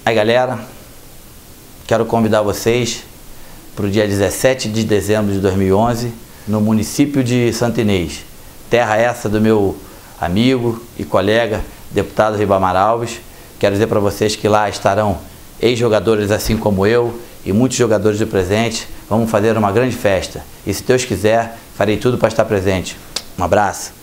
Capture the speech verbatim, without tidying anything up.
Aí galera, quero convidar vocês para o dia dezessete de dezembro de dois mil e onze, no município de Santo Inês. Terra essa do meu amigo e colega, deputado Ribamar Alves. Quero dizer para vocês que lá estarão ex-jogadores assim como eu e muitos jogadores do presente. Vamos fazer uma grande festa. E se Deus quiser, farei tudo para estar presente. Um abraço.